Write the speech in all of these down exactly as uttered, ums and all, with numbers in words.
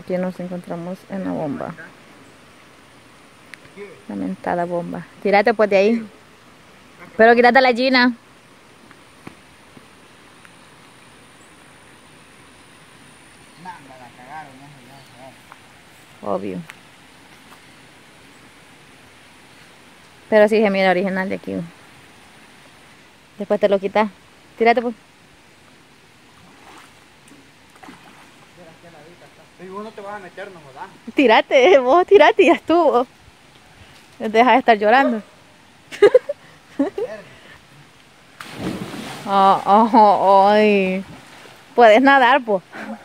Aquí nos encontramos en la bomba. Lamentada bomba. Tírate pues de ahí. Pero quítate la Gina. Obvio. Pero sí se mira original de aquí. Después te lo quitas. Tírate pues. Y vos no te vas a meter, no jodas. Tírate, vos tírate y ya estuvo. Deja de estar llorando. Oh, oh, oh, ay. Puedes nadar, pues.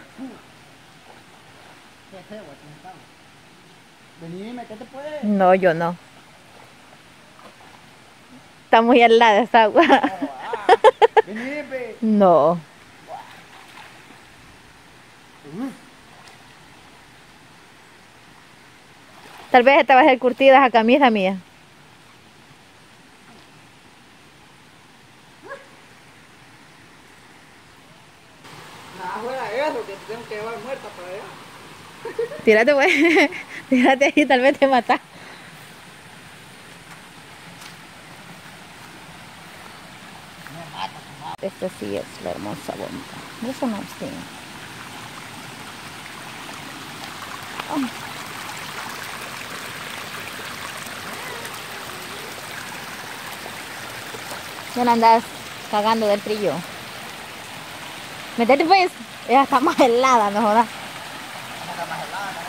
Vení, metete pues. No, yo no. Está muy helada esa agua. No, ah. Vení, pe. No. Uh. Tal vez esta va a ser curtida esa camisa mía. Nada fuera eso, que te tengo que llevar muerta para allá. Tírate, pues. Tírate ahí, tal vez te matas. Esta sí es la hermosa bomba. Eso no sí. Oh. Ya la andas cagando del frío. Metete pues. Ella está más helada, no jodas. Está más helada, ¿no?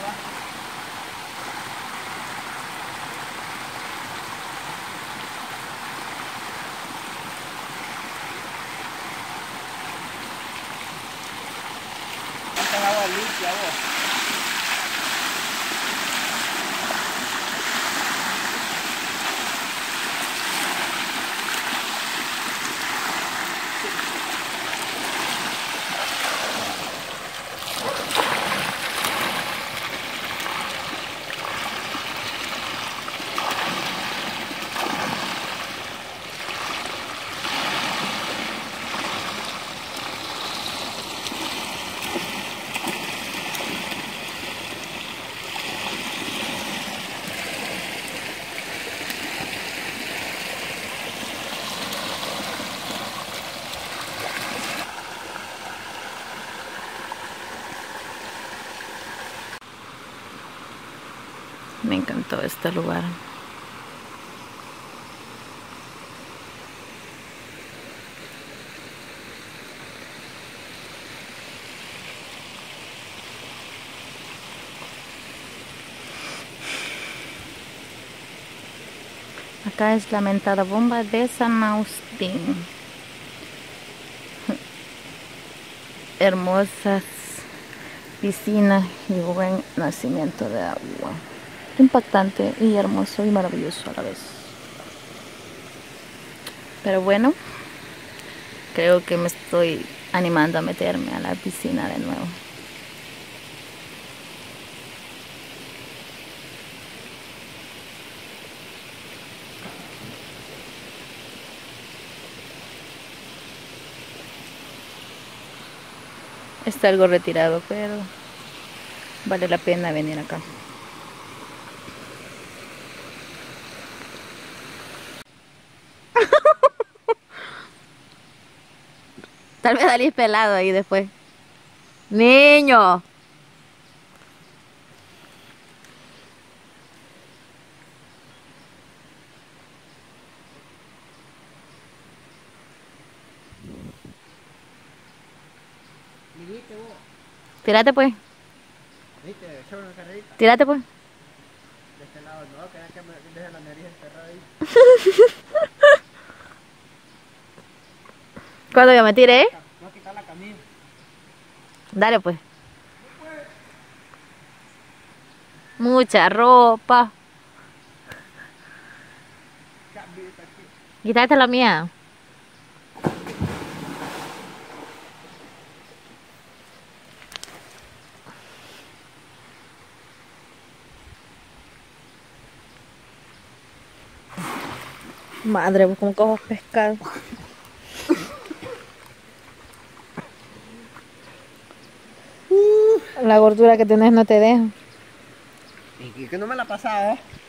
Esta agua limpia, vos. Me encantó este lugar. Acá es la mentada bomba de San Agustín. Hermosas piscinas y buen nacimiento de agua. Impactante y hermoso y maravilloso a la vez. Pero bueno, creo que me estoy animando a meterme a la piscina de nuevo. Está algo retirado, pero vale la pena venir acá. Tal vez salís pelado ahí después. ¡Niño! Viniste vos. Tírate pues. Viste, echame una carrerita. Tírate pues. De este lado no, que que me deje la nariz encerrada ahí. Cuando yo me tire, Voy a quitar la camisa. dale pues. Mucha ropa. Quítate la mía. Madre, pues como cojo pescado. Uh. La gordura que tenés no te deja. Y que no me la ha pasado.